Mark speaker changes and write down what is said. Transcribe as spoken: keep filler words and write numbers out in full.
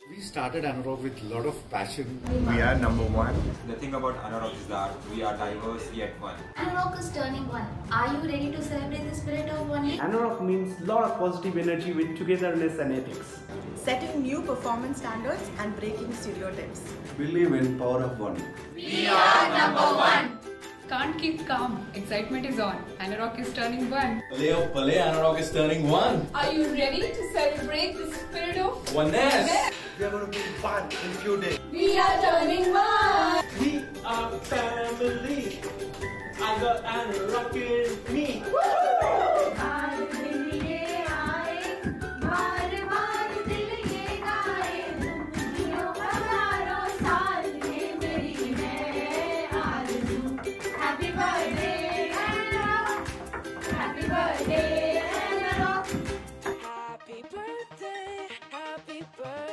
Speaker 1: We started ANAROCK with a lot of passion.
Speaker 2: We are number one.
Speaker 3: The thing about ANAROCK is that we are diverse yet one.
Speaker 4: ANAROCK is turning one. Are you ready to celebrate the spirit of one?
Speaker 5: ANAROCK means lot of positive energy with togetherness and ethics.
Speaker 6: Setting new performance standards and breaking stereotypes.
Speaker 2: Believe in power of one.
Speaker 4: We are number one.
Speaker 7: Can't keep calm. Excitement is on. ANAROCK is turning one.
Speaker 8: Pale oh pale, ANAROCK is turning one.
Speaker 7: Are you ready to celebrate the spirit of
Speaker 8: oneness?
Speaker 2: We are going to bring fun in a few days.
Speaker 7: We are turning one.
Speaker 5: We are family. I got ANAROCK in me.
Speaker 4: Happy birthday, happy birthday.